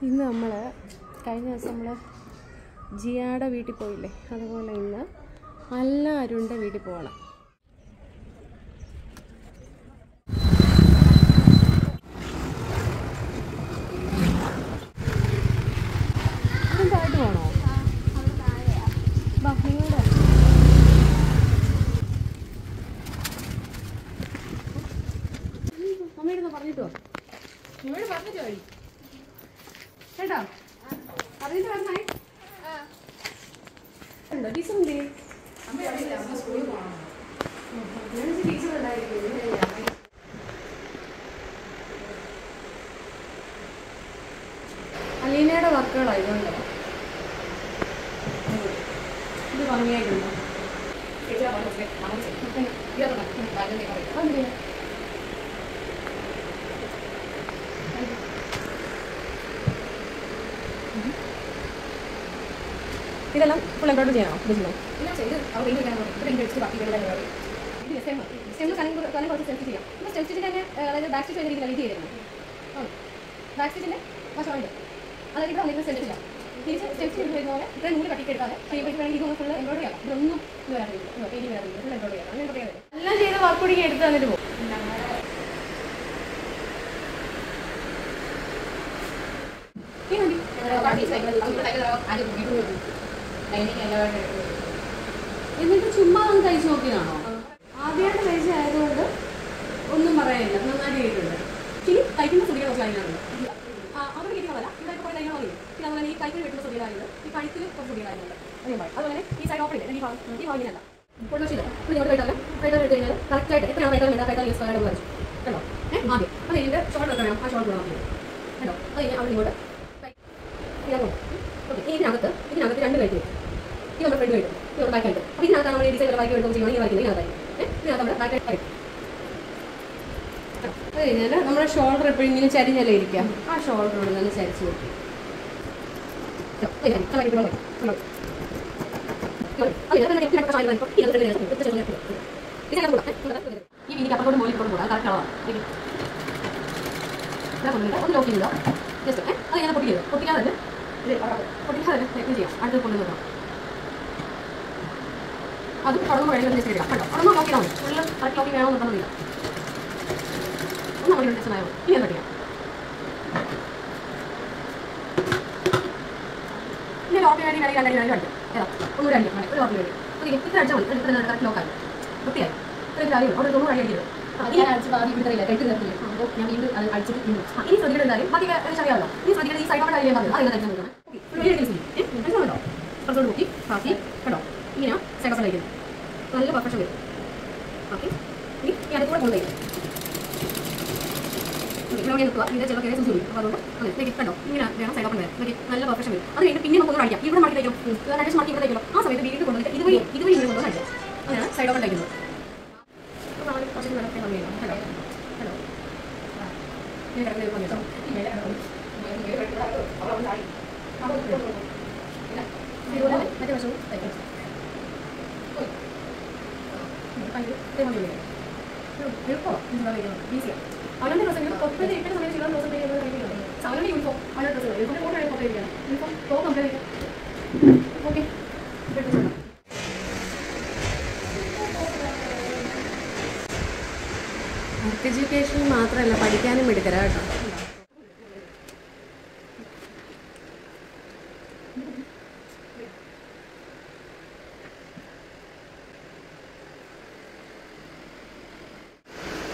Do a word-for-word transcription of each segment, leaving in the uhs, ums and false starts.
ഇന്ന് നമ്മൾ കഴിഞ്ഞ ദിവസം നമ്മൾ ജിയാടെ വീട്ടിൽ പോയില്ലേ, അതുപോലെ ഇന്ന് അല്ല അരുണിൻ്റെ വീട്ടിൽ പോകണം. താഴോട്ട് പോകണോ? ബാ നിങ്ങളുടെ അമ്മയോട് പറഞ്ഞിട്ടോ, അമ്മയോട് പറഞ്ഞിട്ടോ വഴി കേട്ടോ, പറഞ്ഞിട്ട് പറഞ്ഞേ. ഉണ്ടോ ടീച്ചർ? എന്തേ ടീച്ചർ ഉണ്ടായിരിക്കും. അലീനയുടെ വർക്കുകളായതുകൊണ്ട് ഇത് ഭംഗിയായിട്ടുണ്ടോ? ഇതെല്ലാം ഫുൾ എംബ്രോയിഡറി ചെയ്യണോ? കുറച്ച് സെൽഫി ചെയ്യാം. ഇപ്പോൾ സെൽഫ് സ്റ്റിച്ചിൻ്റെ തന്നെ അതായത് ബാക്ക് സ്റ്റിച്ച് രീതിയിൽ എഡിറ്റ് ചെയ്തിരുന്നു. ബാക്ക് സ്റ്റിച്ചിൻ്റെ വശമുണ്ട്, അതായത് ഇവിടെ വന്നിട്ട് സെൽഫ് ചെയ്യാം. തിരിച്ച് സ്റ്റെപ്സ് ചെയ്ത് വരുന്ന പോലെ ഇവിടെ നൂല് കട്ടിക്കെടുക്കാതെ ചെയ്യുമ്പോൾ വേണമെങ്കിൽ ഇതൊന്ന് ഫുൾ എംബ്രോയിഡറി ആക്കാം. ഇതൊന്നും ഇത് വരാറില്ല, പേരി വരാറില്ല, ഫുൾ എംബ്രോയിഡറി ആക്കാം. അങ്ങനെ പ്രത്യേകത എല്ലാം ചെയ്ത് വർക്ക് കൂടി എടുത്ത് തന്നിട്ട് പോകും. എന്നിട്ട് ചുമ്മാ ഒന്ന് തയ്ച്ച് നോക്കിയതാണോ? ആദ്യമായിട്ട് തയ്ച്ചായതുകൊണ്ട് ഒന്നും പറയാനില്ല, നന്നായിട്ട് ചെയ്തിട്ടുണ്ട്. ഇനി തയ്ക്കുന്ന സ്തുതികൾ നോക്കി അതിനാണ് അവിടെ കിട്ടുന്നതല്ല, ഇവിടെ ഇപ്പോൾ തയ്ക്കാൻ മതി. പിന്നെ അതുപോലെ ഈ കൈപ്പിൽ വെട്ടുന്ന സ്തുതികളായിരുന്നു, ഈ കഴുത്തിൽ കുറച്ച് സ്തുതികളായിരുന്നു. അതുപോലെ ഈ സൈഡ് ഓപ്പണില്ല, ഈ ഭാഗം ഈ ഭാഗിനല്ല പൊളിച്ചില്ല. ഇപ്പോൾ ഇങ്ങോട്ട് കൈത്താലും കൈത്താലും എടുത്ത് കഴിഞ്ഞാൽ കറക്റ്റായിട്ട് എത്രയാണ് കൈത്താലും വേണ്ട കൈത്താൽ യൂസ് ചെയ്യാൻ വരച്ചു കേട്ടോ. ഏഹ് ആദ്യം അപ്പോൾ ഇതിൻ്റെ ഷോൾഡർ ഒക്കെ വേണം, ആ ഷോൾഡർ നോക്കി കേട്ടോ. അത് കഴിഞ്ഞാൽ അവിടെ ഇങ്ങോട്ട് ഓക്കെ. ഇതിനകത്ത് ഇതിനകത്ത് രണ്ട് കൈറ്റ് വരും, ഇത് നമ്മുടെ ഫ്രണ്ട് വരും, ഇത് നമ്മുടെ ബാക്ക് ആയിട്ട്. അപ്പോൾ ഇതിനകത്താണ് നമ്മൾ ഡിസൈൻ ബാക്ക് എടുത്ത് ചെയ്യുന്നത്. ഈ വരയ്ക്കുന്നത് ഇതിനകത്തായി ഏഹ് ഇതിനകത്ത് നമ്മുടെ ബാക്ക് ആയിട്ട്. അത് കഴിഞ്ഞാൽ നമ്മുടെ ഷോൾഡർ എപ്പോഴും ഇങ്ങനെ ചരിഞ്ഞല്ലേ ഇരിക്കുക, ആ ഷോൾഡറോട് തന്നെ ചരിച്ച് വെക്കും. ഈ വീടിൻ്റെ അപ്പുറത്തോട് മോളിൽ കൊണ്ട് പോകാം, കറക്റ്റ് ആവാം. ഒന്ന് ലോക്ക് ചെയ്യുക ജസ്റ്റ്. അത് ഞാൻ പൊട്ടിക്കരുത്, പൊട്ടിക്കാതെ തന്നെ പൊട്ടിക്കാതെ തന്നെ നെക്ക് ചെയ്യാം. അടുത്ത് കൊണ്ടുവരണം, അത് തുടങ്ങുമ്പോൾ വേണമെങ്കിൽ ജസ്റ്റ് ഇടാം കേട്ടോ. അതൊന്നും ലോക്ക് ചെയ്താൽ മതി, ഫുള്ള് കറക്റ്റ് ലോക്കിങ് വേണമെന്ന് പറഞ്ഞില്ല. ഒന്ന് അവിടെ ടെസ്റ്റ് ആയോ? ഇനി അത് പഠിക്കാം. ഇനി ലോക്കിന് വേണ്ടി വേണമെങ്കിൽ രണ്ടായിരം രണ്ടായിരം അടിക്കാം. ഏതാ ഒന്നൂടെ അടിക്കാം, ഒരു ലോക്കിന് വേണ്ടി ഓക്കെ. ഇത്ര അടിച്ചാൽ മതി, ഇത്ര കറക്റ്റ് ലോക്കായി വൃത്തിയായി. ഇത്ര കാര്യം അവിടെ തൊണ്ണൂറ് അടി അടിക്കുന്നത് അടിച്ച് ബാക്കി വിടുന്നില്ല, കെട്ടി നിർത്തില്ല. അപ്പോൾ ഞാൻ വീണ്ടും അത് അടിച്ചിട്ട് ഇനി ശ്രദ്ധിക്കേണ്ട കാര്യം ബാക്കി അറിയാമല്ലോ. ഇനി ശ്രദ്ധിക്കേണ്ട ഈ സൈഡോടെ കാര്യം പറഞ്ഞു, അതിനെ തന്നെ നോക്കണം. മനസ്സിലാവുന്നുണ്ടോ? കുറച്ചോട് നോക്കി ബാക്കി കേട്ടോ. ഇങ്ങനെ സൈഡോടെ കഴിക്കുന്നത് നല്ല പെർഫെക്ഷൻ വരും. ഓക്കെ. ഇനി ഈ അടുത്തൂടെ കൊണ്ട് കഴിക്കും ഇവിടെ നിൽക്കുക. ഇതിൻ്റെ ചില കേസ് വരും, അപ്പോൾ അതുകൊണ്ട് അതെ കണ്ടോ ഇങ്ങനെ വേണം സൈഡ് ഓപ്പൺ വരാൻ. ഓക്കെ, നല്ല പെർഫെക്ഷൻ വരും. അത് കഴിഞ്ഞ് പിന്നെ നമുക്ക് ഒന്ന് അടിക്കാം. ഇവിടെ മടക്കി തയ്ക്കും, രണ്ടു മടക്കി ഇവിടെ തയ്ക്കുമല്ലോ. ആ സമയത്ത് വീണ്ടും കൊണ്ടുവന്നിട്ട് ഇതുവഴി ഇതുവഴി ഇങ്ങനെ കൊണ്ടുവന്ന് അടിക്കാം. അങ്ങനെയാണ് സൈഡ് ഓപ്പൺ തയ്ക്കുന്നത്. അപ്പോൾ നമ്മൾ കുറച്ച് നടക്കാൻ തുടങ്ങിയല്ലോ കേട്ടോ. ഹലോ ഞാൻ കിടക്കുന്നത് പറഞ്ഞിട്ടോ ഇതുപോലെ മറ്റേ വശവും തയ്ക്കണം. എളുപ്പമോ ഈസിയാണ്. അവരുടെ ഡ്രസ്സെങ്കിലും കൊപ്പേറ്റ് ഇട്ട സമയത്ത് ചില ദിവസം കഴിക്കുന്നത് അവരുടെ യൂണിഫോം അവരുടെ ഡ്രസ്സുകൾ ഇതിൻ്റെ കൂടെ കൊപ്പേ ചെയ്യണം. യൂണിഫോം ടോപ്പ് കമ്പയർ ചെയ്യാം. ഓക്കെ, വർക്ക് എഡ്യൂക്കേഷൻ മാത്രമല്ല പഠിക്കാനും എടുക്കരാ കേട്ടോ.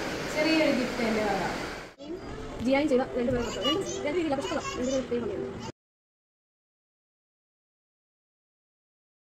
ചെറിയൊരു ഗിഫ്റ്റ് എൻ്റെ ജിയാൻ ചെയ്ത രണ്ട് പേർ രണ്ട് രണ്ട് രീതിയിലാണ്, പക്ഷേ രണ്ട് പേർ